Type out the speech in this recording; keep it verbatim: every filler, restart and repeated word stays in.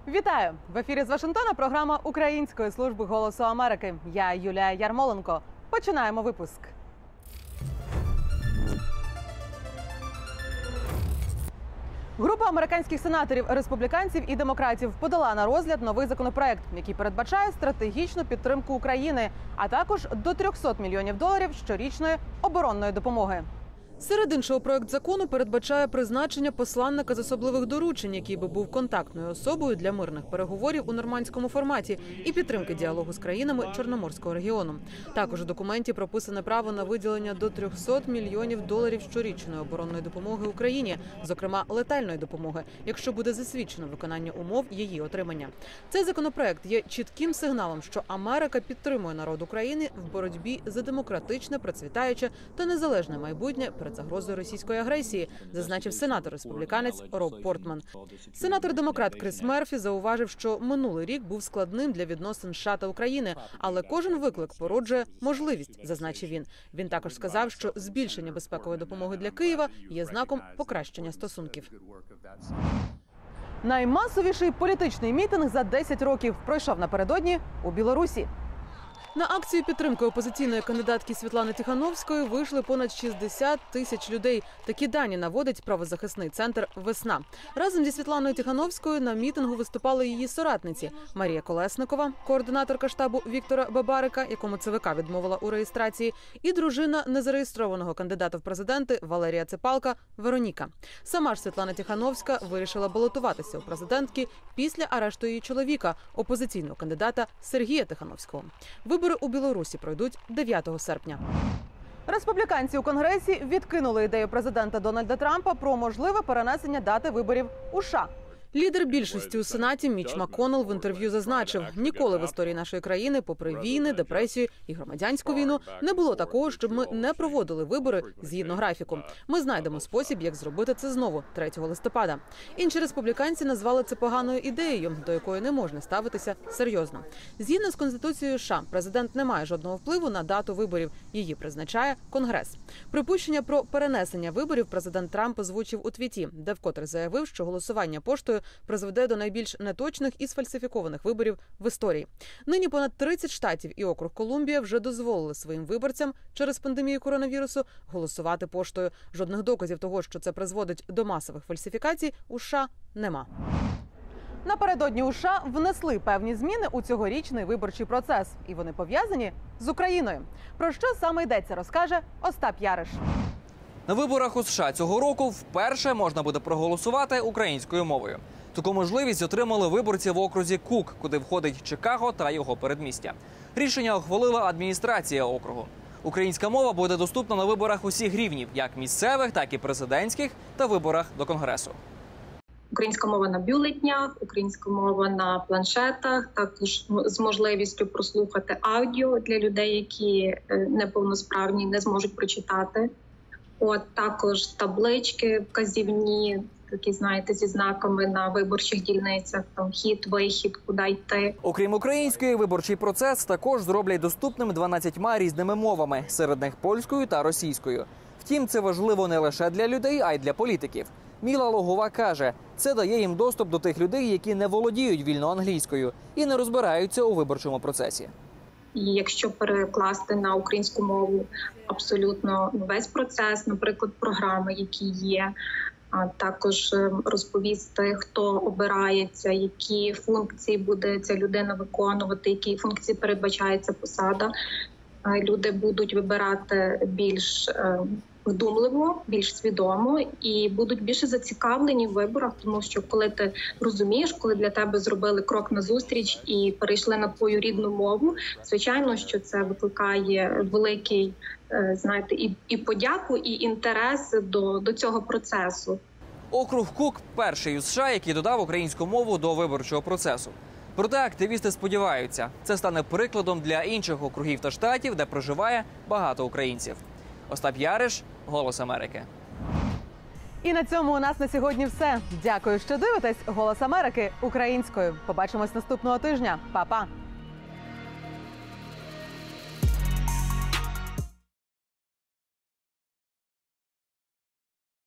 Вітаю! В ефірі з Вашингтона програма Української служби голосу Америки. Я Юлія Ярмоленко. Починаємо випуск. Група американських сенаторів, республіканців і демократів подала на розгляд новий законопроект, який передбачає стратегічну підтримку України, а також до трьохсот мільйонів доларів щорічної оборонної допомоги. Серед іншого, проект закону передбачає призначення посланника з особливих доручень, який би був контактною особою для мирних переговорів у нормандському форматі і підтримки діалогу з країнами Чорноморського регіону. Також у документі прописане право на виділення до трьохсот мільйонів доларів щорічної оборонної допомоги Україні, зокрема летальної допомоги, якщо буде засвідчено виконання умов її отримання. Цей законопроект є чітким сигналом, що Америка підтримує народ України в боротьбі за демократичне, процвітаюче та незалежне майбутнє перед загрозою російської агресії, зазначив сенатор-республіканець Роб Портман. Сенатор-демократ Крис Мерфі зауважив, що минулий рік був складним для відносин США та України, але кожен виклик породжує можливість, зазначив він. Він також сказав, що збільшення безпекової допомоги для Києва є знаком покращення стосунків. Наймасовіший політичний мітинг за десять років пройшов напередодні у Білорусі. На акцію підтримки опозиційної кандидатки Світлани Тихановської вийшли понад шістдесят тисяч людей. Такі дані наводить правозахисний центр «Весна». Разом зі Світланою Тихановською на мітингу виступали її соратниці Марія Колесникова, координаторка штабу Віктора Бабарика, якому ЦВК відмовила у реєстрації, і дружина незареєстрованого кандидата в президенти Валерія Цепалка Вероніка. Сама ж Світлана Тихановська вирішила балотуватися у президентки після арешту її чоловіка, опозиційного кандидата Сергія Тихановського. Вибори у Білорусі пройдуть дев'ятого серпня. Республіканці у Конгресі відкинули ідею президента Дональда Трампа про можливе перенесення дати виборів у США. Лідер більшості у Сенаті Міч Макконнелл в інтерв'ю зазначив, ніколи в історії нашої країни, попри війни, депресію і громадянську війну, не було такого, щоб ми не проводили вибори згідно графіку. Ми знайдемо спосіб, як зробити це знову, третього листопада. Інші республіканці назвали це поганою ідеєю, до якої не можна ставитися серйозно. Згідно з Конституцією США, президент не має жодного впливу на дату виборів. Її призначає Конгрес. Припущення про перенесення виборів президент Трамп озвучив у твіті, де вкотре заявив, що голосування поштою призведе до найбільш неточних і сфальсифікованих виборів в історії. Нині понад тридцять штатів і округ Колумбія вже дозволили своїм виборцям через пандемію коронавірусу голосувати поштою. Жодних доказів того, що це призводить до масових фальсифікацій, у США нема. Напередодні у США внесли певні зміни у цьогорічний виборчий процес. І вони пов'язані з Україною. Про що саме йдеться, розкаже Остап Яриш. На виборах у США цього року вперше можна буде проголосувати українською мовою. Таку можливість отримали виборці в окрузі Кук, куди входить Чикаго та його передмістя. Рішення ухвалила адміністрація округу. Українська мова буде доступна на виборах усіх рівнів, як місцевих, так і президентських, та виборах до Конгресу. Українська мова на бюлетнях, українська мова на планшетах, також з можливістю прослухати аудіо для людей, які неповносправні, не зможуть прочитати. От також таблички вказівні, такі, знаєте, зі знаками на виборчих дільницях, там хід, вихід, куди йти. Окрім української, виборчий процес також зроблять доступним дванадцятьма різними мовами, серед них польською та російською. Втім, це важливо не лише для людей, а й для політиків. Міла Логова каже, це дає їм доступ до тих людей, які не володіють вільно англійською і не розбираються у виборчому процесі. І якщо перекласти на українську мову абсолютно весь процес, наприклад, програми, які є, а також розповісти, хто обирається, які функції буде ця людина виконувати, які функції передбачається посада, люди будуть вибирати більш вдумливо, більш свідомо і будуть більше зацікавлені в виборах, тому що коли ти розумієш, коли для тебе зробили крок назустріч і перейшли на твою рідну мову, звичайно, що це викликає великий, знаєте, і, і подяку, і інтерес до, до цього процесу. Округ Кук – перший у США, який додав українську мову до виборчого процесу. Проте активісти сподіваються, це стане прикладом для інших округів та штатів, де проживає багато українців. Остап Яриш, Голос Америки. І на цьому у нас на сьогодні все. Дякую, що дивитесь «Голос Америки» українською. Побачимось наступного тижня. Па-па!